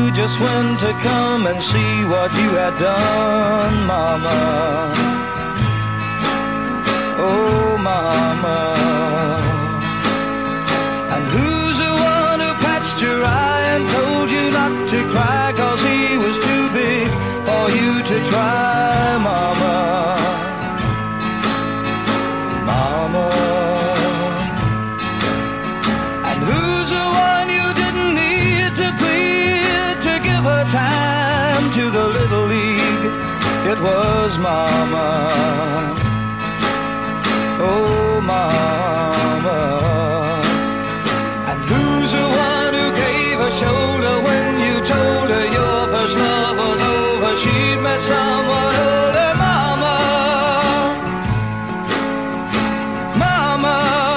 knew just when to come and see what you had done, Mama. Oh, Mama. And who's the one who patched your eye and told you not to cry, 'cause he was too big for you to try, Mama. Mama. And who's the one you didn't need to plead to give her time to the Little League? It was Mama. Oh, Mama. And who's the one who gave her shoulder when you told her your first love was over? She'd met someone older, Mama. Mama.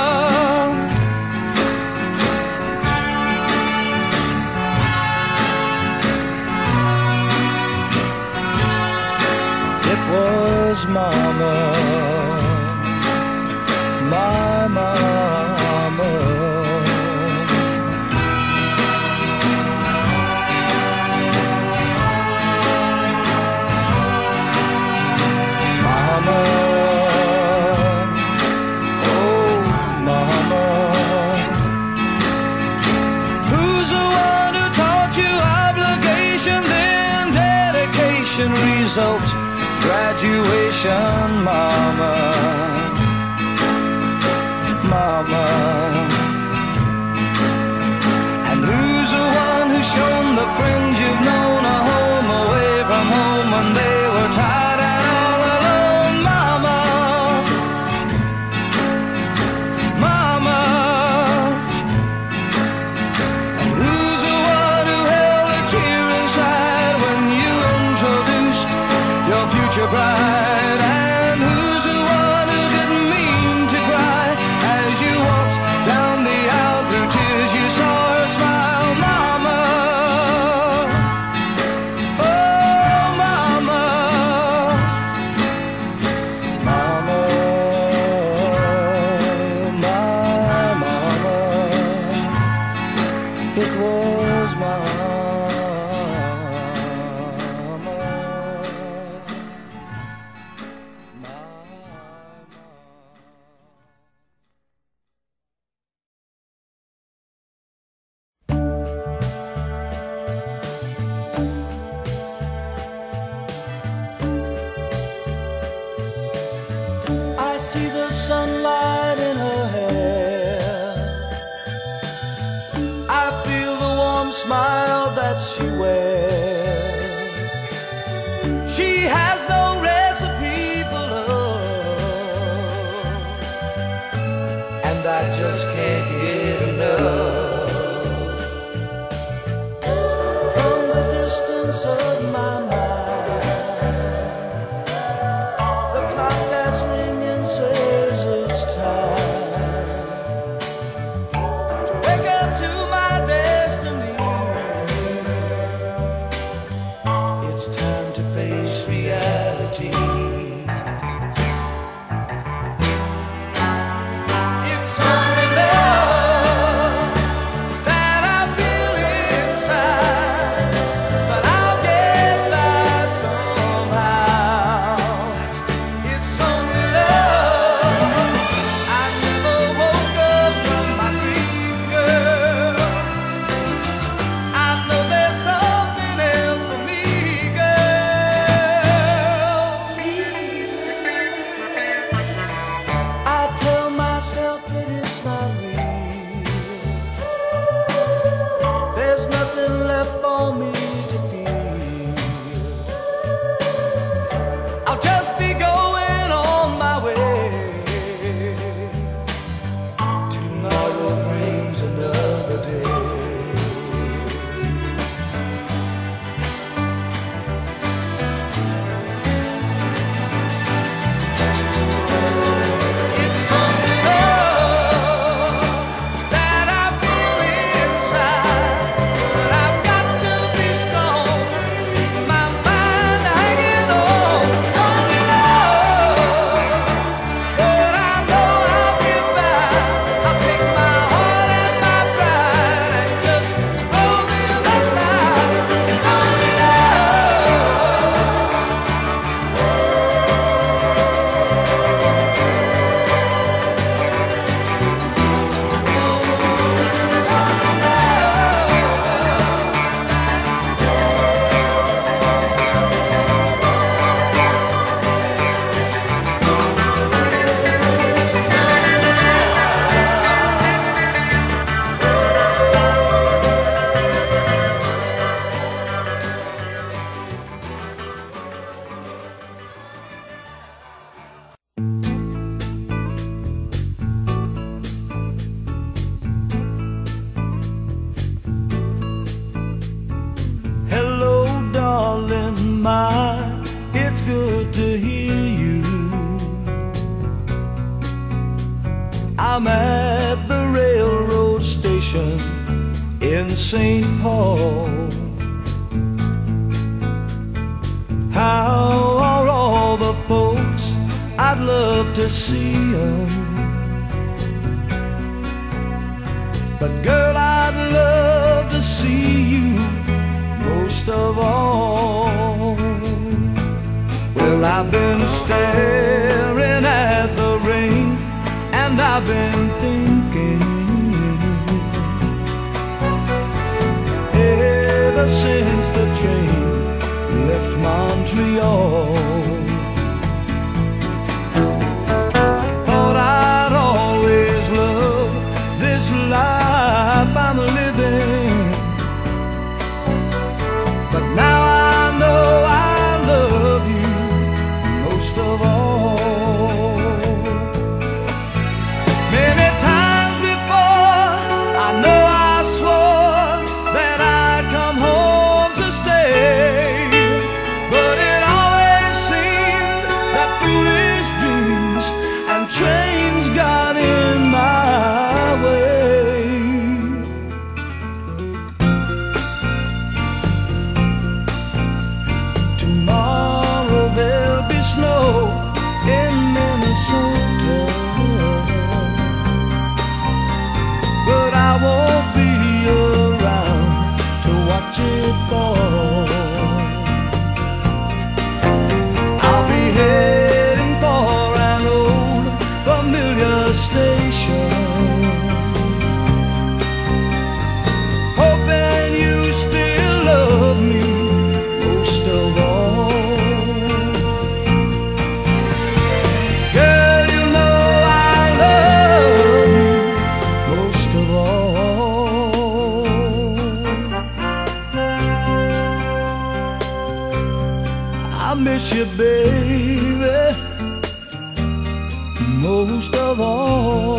It was Mama. My Mama. Mama. Oh, Mama. Who's the one who taught you obligation, then dedication, result, graduation, Mama? Mama. And who's the one who's shown the friends you've known a home away from home when they were tired and all alone, Mama? Mama. And who's the one who held a tear inside when you introduced your future bride? And who's the one who didn't mean to cry as you walked down the aisle? Through tears you saw her smile, Mama. Oh, Mama. Mama. My Mama. It was Mama. I see the sunlight in her hair. I feel the warm smile that she wears. She has no recipe for love, and I just can't get enough. From the distance of my mind, the clock that's ringing says it's time to wake up to my destiny. It's time to face reality. It's only love that I feel inside, but I'll get by somehow. It's only love. I never woke up from my dream, girl. I know there's something else for me, girl. I'm at the railroad station in St. Paul. How are all the folks? I'd love to see 'em. But girl, I'd love to see you most of all. Well, I've been staring at the rain, and I've been thinking ever since the train left Montreal. Thought I'd always love this life I'm living, but now I know I love you most of all. Many times before, I know I swore that I'd come home to stay, but it always seemed that foolish dreams and trains got in my way. Tomorrow there'll be snow in Minnesota, but I won't be around to watch it fall. I'll be heading for an old familiar station, hoping you still love me most of all. Girl, you know I love you most of all. I miss you, baby, most of all.